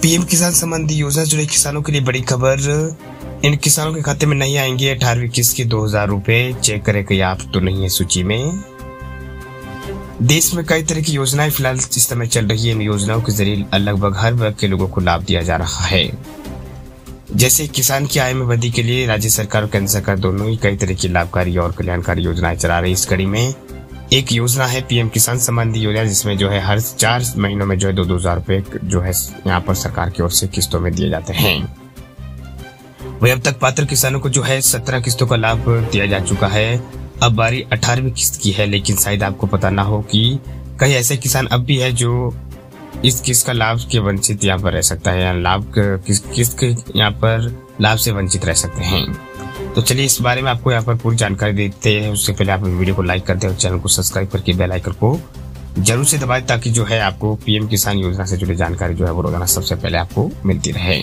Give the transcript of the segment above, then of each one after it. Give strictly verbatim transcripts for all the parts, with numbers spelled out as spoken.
PM किसान संबंधी योजना से जुड़े किसानों के लिए बड़ी खबर। इन किसानों के खाते में नहीं आएंगे अठारहवीं किस्त के दो हजार रूपए। चेक करें कि आप तो नहीं है सूची में। देश में कई तरह की योजनाएं फिलहाल इस समय चल रही है। इन योजनाओं के जरिए लगभग हर वर्ग के लोगों को लाभ दिया जा रहा है। जैसे किसान की आय में वृद्धि के लिए राज्य सरकार और केंद्र सरकार दोनों ही कई तरह की लाभकारी और कल्याणकारी योजनाएं चला रही है। इस कड़ी में एक योजना है पीएम किसान संबंधी योजना, जिसमें जो है हर चार महीनों में जो है दो दो हजार रूपए जो है यहाँ पर सरकार की ओर से किस्तों में दिए जाते हैं। वही अब तक पात्र किसानों को जो है सत्रह किस्तों का लाभ दिया जा चुका है। अब बारी अठारहवीं किस्त की है, लेकिन शायद आपको पता ना हो कि कई ऐसे किसान अब भी है जो इस किस्त का लाभ के वंचित यहाँ पर रह सकता है, या लाभ किस किस्त के यहाँ पर लाभ से वंचित रह सकते हैं। तो चलिए इस बारे में आपको यहाँ पर पूरी जानकारी देते हैं। उससे पहले आप वीडियो को लाइक करते हैं और चैनल को सब्सक्राइब करके बेल आइकन को जरूर से दबाएं, ताकि जो है आपको पीएम किसान योजना से जुड़ी जानकारी जो है वो रोजाना सबसे पहले आपको मिलती रहे।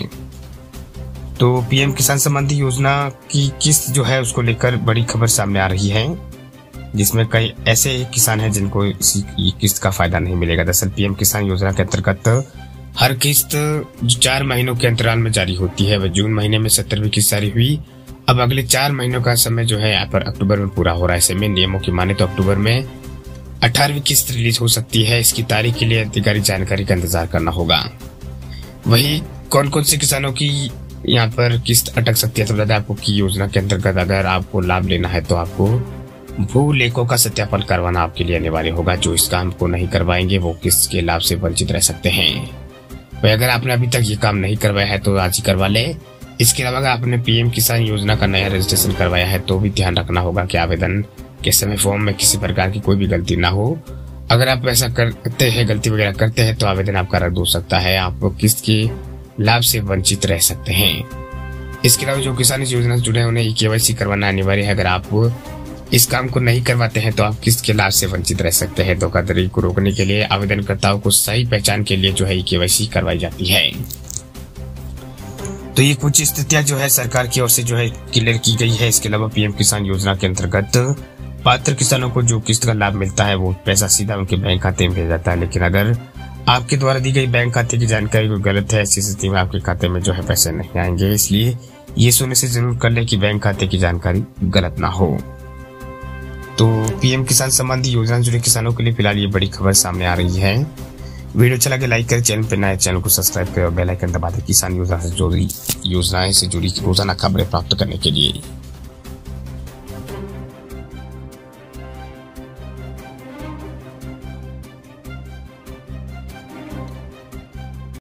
तो पीएम किसान संबंधी योजना की किस्त जो है उसको लेकर बड़ी खबर सामने आ रही है, जिसमें कई ऐसे किसान हैं जिनको इसी किस्त का फायदा नहीं मिलेगा। दरअसल पीएम किसान योजना के अंतर्गत हर किस्त जो चार महीनों के अंतराल में जारी होती है, वह जून महीने में सत्तरवीं किस्त जारी हुई। अब अगले चार महीनों का समय जो है यहाँ पर अक्टूबर में पूरा हो रहा है। ऐसे में नियमों की माने तो अक्टूबर में अठारहवीं किस्त रिलीज हो सकती है। इसकी तारीख के लिए अधिकारिक जानकारी का इंतजार करना होगा। वही कौन कौन से किसानों की यहाँ पर किस्त अटक सकती है, तो बता दें आपको कि योजना के अंतर्गत अगर आपको लाभ लेना है तो आपको भू लेखों का सत्यापन करवाना आपके लिए अनिवार्य होगा। जो इस काम को नहीं करवाएंगे वो किस्त के लाभ से वंचित रह सकते हैं। वही अगर आपने अभी तक ये काम नहीं करवाया है तो आज ही करवा ले। इसके अलावा अगर आपने पीएम किसान योजना का नया रजिस्ट्रेशन करवाया है तो भी ध्यान रखना होगा कि आवेदन के समय फॉर्म में किसी प्रकार की कोई भी गलती ना हो। अगर आप ऐसा करते हैं, गलती वगैरह करते हैं, तो आवेदन आपका रद्द हो सकता है। आप किस्त के लाभ से वंचित रह सकते हैं। इसके अलावा जो किसान इस योजना से जुड़े हैं उन्हें ई केवाईसी करवाना अनिवार्य है। अगर आप इस काम को नहीं करवाते हैं तो आप किस्त के लाभ से वंचित रह सकते हैं। धोखाधड़ी को रोकने के लिए आवेदनकर्ताओं को सही पहचान के लिए जो है ई केवाईसी करवाई जाती है। तो ये कुछ स्थितियां जो है सरकार की ओर से जो है क्लियर की गई है। इसके अलावा पीएम किसान योजना के अंतर्गत पात्र किसानों को जो किस्त का लाभ मिलता है वो पैसा सीधा उनके बैंक खाते में भेजा जाता है। लेकिन अगर आपके द्वारा दी गई बैंक खाते की जानकारी कोई गलत है, ऐसी स्थिति में आपके खाते में जो है पैसे नहीं आएंगे। इसलिए ये सुनने से जरूर कर ले कि बैंक खाते की जानकारी गलत ना हो। तो पीएम किसान संबंधी योजना से जुड़े किसानों के लिए फिलहाल ये बड़ी खबर सामने आ रही है। वीडियो अच्छा लगे लाइक करें, चैनल पर नए चैनल को सब्सक्राइब करें और बेल आइकन दबा दें किसान योजना से जुड़ी योजनाएं से जुड़ी रोजाना खबरें प्राप्त करने के लिए।